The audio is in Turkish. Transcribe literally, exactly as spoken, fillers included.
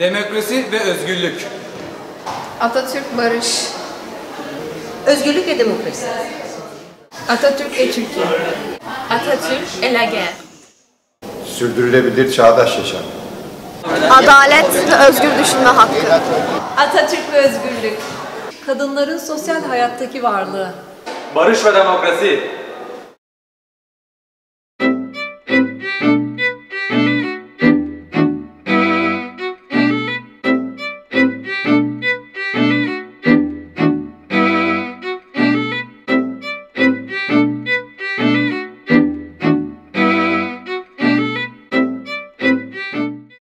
Demokrasi ve özgürlük. Atatürk barış. Özgürlük ve demokrasi. Atatürk ve Türkiye. Atatürk elege. Sürdürülebilir çağdaş yaşam. Adalet ve özgür düşünme hakkı. Atatürk ve özgürlük. Kadınların sosyal hayattaki varlığı. Barış ve demokrasi.